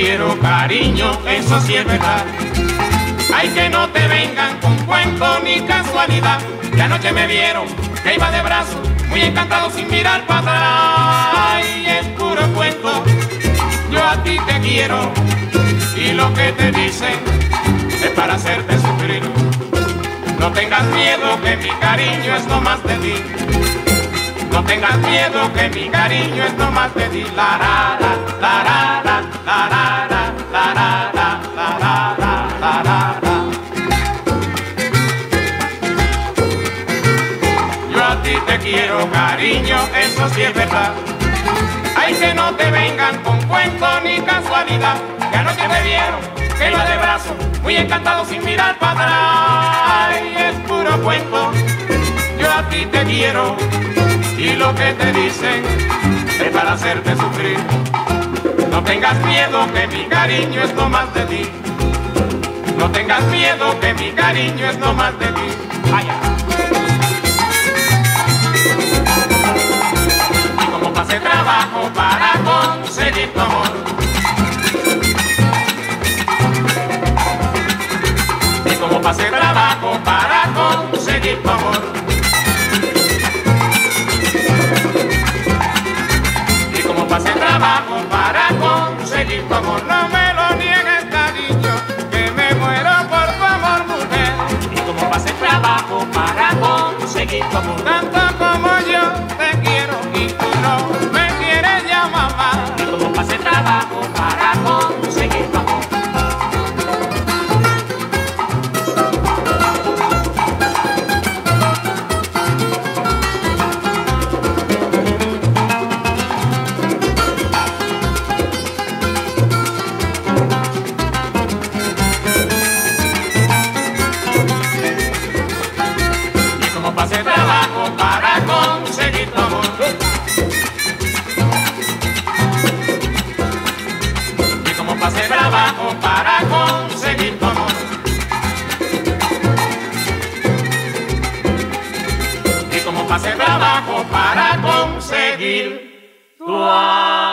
quiero, cariño, eso sí es verdad. Ay, que no te vengan con cuento ni casualidad, que anoche me vieron que iba de brazo, muy encantado sin mirar para atrás. Ay, es puro cuento, yo a ti te quiero, y lo que te dicen es para hacerte sufrir. No tengas miedo que mi cariño es no más de ti. No tengas miedo que mi cariño es no más de ti. La la la la la la la la la la la la la la. Yo a ti te quiero, cariño, eso sí es verdad. Ay, que no te vengan con cuento ni casualidad, que anoche me vieron que iba de brazo, muy encantado sin mirar para atrás. Ay, es puro cuento, yo a ti te quiero, y lo que te dicen es para hacerte sufrir. No tengas miedo que mi cariño es no más de ti. No tengas miedo que mi cariño es no más de ti. Vaya. Y como pasé trabajo para conseguir tu amor, y como pasé trabajo para conseguir tu amor, pasé trabajo para conseguir tu amor. No me lo niegues, cariño, que me muero por tu amor, mujer. Y como pasé trabajo para conseguir tu amor, tanto como yo te quiero y tú no me quieres ya, mamá. Y como pasé trabajo para conseguir tu amor. Pasé trabajo para conseguir tu amor. Y como pasé trabajo para conseguir tu amor. Y como pasé trabajo para conseguir tu amor.